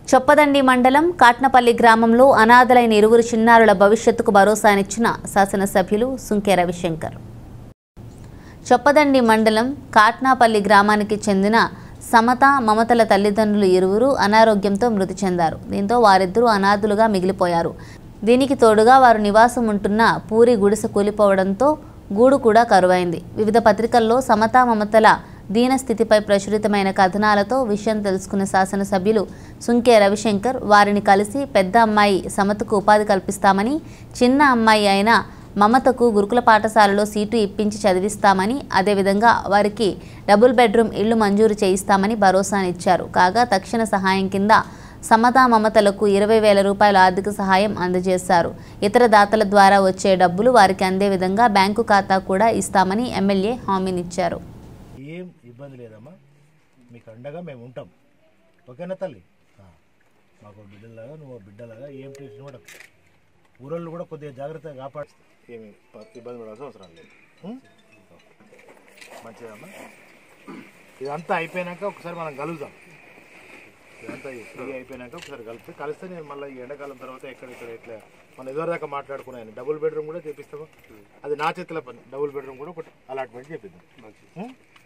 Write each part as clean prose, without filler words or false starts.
చొప్పదండి మండలం కాట్నపల్లి గ్రామంలో అనాథలైన ఇరువురు చిన్నారుల భవిష్యత్తుకు భరోసానిచ్చిన శాసనసభ్యులు సుంకె రవిశంకర్. చొప్పదండి మండలం కాట్నపల్లి గ్రామానికి చెందిన సమత మమతల తల్లిదండ్రులు ఇరువురు అనారోగ్యంతో మృతి చెందారు. దీంతో వారిద్దరూ అనాథులుగా మిగిలిపోయారు. దీనికి తోడుగా వారు నివాసం ఉంటున్న పూరి గుడిసె కూలిపోవడంతో గూడు కూడా కరువైంది. వివిధ పత్రికల్లో సమత మమతల దీనస్థితిపై ప్రచురితమైన కథనాలతో విషయం తెలుసుకున్న శాసనసభ్యులు సుంకె రవిశంకర్ వారిని కలిసి పెద్ద అమ్మాయి సమతకు ఉపాధి కల్పిస్తామని, చిన్న అమ్మాయి అయిన మమతకు గురుకుల పాఠశాలలో సీటు ఇప్పించి చదివిస్తామని, అదేవిధంగా వారికి డబుల్ బెడ్రూమ్ ఇళ్లు మంజూరు చేయిస్తామని భరోసానిచ్చారు. కాగా తక్షణ సహాయం కింద సమత మమతలకు 20,000 రూపాయల ఆర్థిక సహాయం అందజేశారు. ఇతర దాతల ద్వారా వచ్చే డబ్బులు వారికి అందే విధంగా బ్యాంకు ఖాతా కూడా ఇస్తామని ఎమ్మెల్యే హామీనిచ్చారు. ఏం ఇబ్బంది లేదమ్మా, మీకు అండగా మేము ఉంటాం. ఓకేనా తల్లి? మాకు బిడ్డలాగా నువ్వు బిడ్డలాగా ఏం టెన్షన్ కూడా ఊరోళ్ళు కూడా కొద్దిగా జాగ్రత్తగా కాపాడుతుంది. ఏమి ఇబ్బంది పడాల్సిన అవసరం లేదు. మంచిదమ్మా. ఇదంతా అయిపోయినాక ఒకసారి మనం కలుద్దాం. ఇదంతా ఫ్రీ అయిపోయినాక ఒకసారి కలిస్తే నేను మళ్ళీ ఈ ఎండాకాలం తర్వాత ఎక్కడెక్కడ ఇట్లా మనం ఎదురుదాకా మాట్లాడుకున్నాను. డబుల్ బెడ్రూమ్ కూడా చేపిస్తాము. అది నా చేతిలో పని. డబుల్ బెడ్రూమ్ కూడా ఒకటి అలాట్మెంట్ చేపిద్దాం.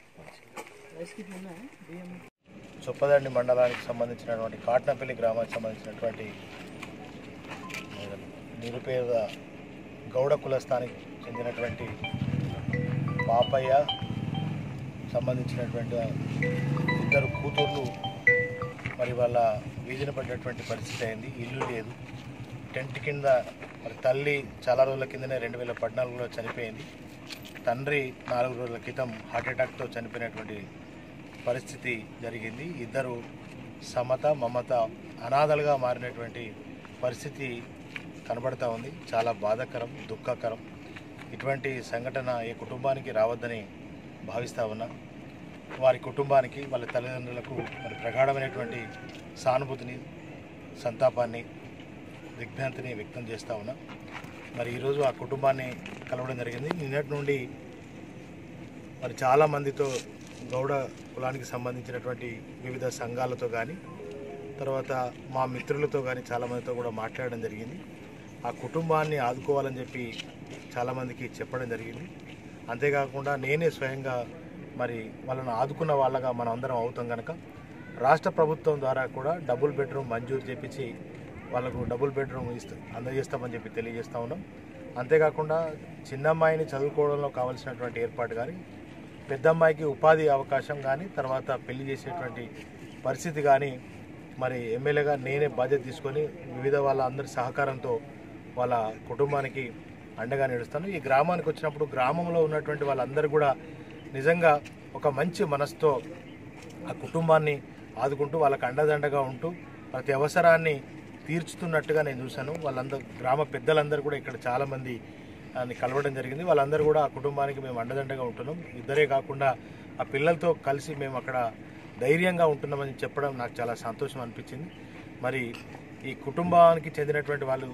చొప్పదండి మండలానికి సంబంధించినటువంటి కాట్నపల్లి గ్రామానికి సంబంధించినటువంటి నిరుపేద గౌడ కులస్థానికి చెందినటువంటి పాపయ్య సంబంధించినటువంటి ఇద్దరు కూతుర్లు మరి వాళ్ళ వీధిన పడినటువంటి పరిస్థితి అయింది. ఇల్లు లేదు, టెంట్ కింద. మరి తల్లి చాలా రోజుల కిందనే 2014లో చనిపోయింది. తండ్రి 4 రోజుల క్రితం హార్ట్అటాక్తో చనిపోయినటువంటి పరిస్థితి జరిగింది. ఇద్దరు సమత మమత అనాథలుగా మారినటువంటి పరిస్థితి కనబడతా ఉంది. చాలా బాధాకరం, దుఃఖకరం. ఇటువంటి సంఘటన ఏ కుటుంబానికి రావద్దని భావిస్తూ ఉన్నా. వారి కుటుంబానికి, వాళ్ళ తల్లిదండ్రులకు మరి ప్రగాఢమైనటువంటి సానుభూతిని, సంతాపాన్ని, దిగ్భ్రాంతిని వ్యక్తం చేస్తూ ఉన్నా. మరి ఈరోజు ఆ కుటుంబాన్ని కలవడం జరిగింది. నిన్నటి నుండి మరి చాలామందితో గౌడ కులానికి సంబంధించినటువంటి వివిధ సంఘాలతో కానీ, తర్వాత మా మిత్రులతో కానీ చాలామందితో కూడా మాట్లాడడం జరిగింది. ఆ కుటుంబాన్ని ఆదుకోవాలని చెప్పి చాలామందికి చెప్పడం జరిగింది. అంతేకాకుండా నేనే స్వయంగా మరి వాళ్ళని ఆదుకున్న వాళ్ళగా మనం అందరం అవుతాం కనుక రాష్ట్ర ప్రభుత్వం ద్వారా కూడా డబుల్ బెడ్రూమ్ మంజూరు చేపించి వాళ్ళకు డబుల్ బెడ్రూమ్ అందజేస్తామని చెప్పి తెలియజేస్తూ ఉన్నాం. అంతేకాకుండా చిన్న అమ్మాయిని చదువుకోవడంలో కావాల్సినటువంటి ఏర్పాటు కానీ, పెద్ద అమ్మాయికి ఉపాధి అవకాశం కానీ, తర్వాత పెళ్లి చేసేటువంటి పరిస్థితి కానీ మరి ఎమ్మెల్యేగా నేనే బాధ్యత తీసుకొని వివిధ వాళ్ళ అందరి సహకారంతో వాళ్ళ కుటుంబానికి అండగా నిలుస్తాను. ఈ గ్రామానికి వచ్చినప్పుడు గ్రామంలో ఉన్నటువంటి వాళ్ళందరూ కూడా నిజంగా ఒక మంచి మనసుతో ఆ కుటుంబాన్ని ఆదుకుంటూ వాళ్ళకి అండదండగా ఉంటూ ప్రతి అవసరాన్ని తీర్చుతున్నట్టుగా నేను చూశాను. వాళ్ళందరూ గ్రామ పెద్దలందరూ కూడా ఇక్కడ చాలామంది కలవడం జరిగింది. వాళ్ళందరూ కూడా ఆ కుటుంబానికి మేము అండదండగా ఉంటున్నాం. ఇద్దరే కాకుండా ఆ పిల్లలతో కలిసి మేము అక్కడ ధైర్యంగా ఉంటున్నామని చెప్పడం నాకు చాలా సంతోషం అనిపించింది. మరి ఈ కుటుంబానికి చెందినటువంటి వాళ్ళు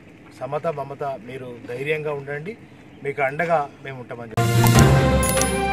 సమత మమత మీరు ధైర్యంగా ఉండండి, మీకు అండగా మేము ఉంటామని చెప్పి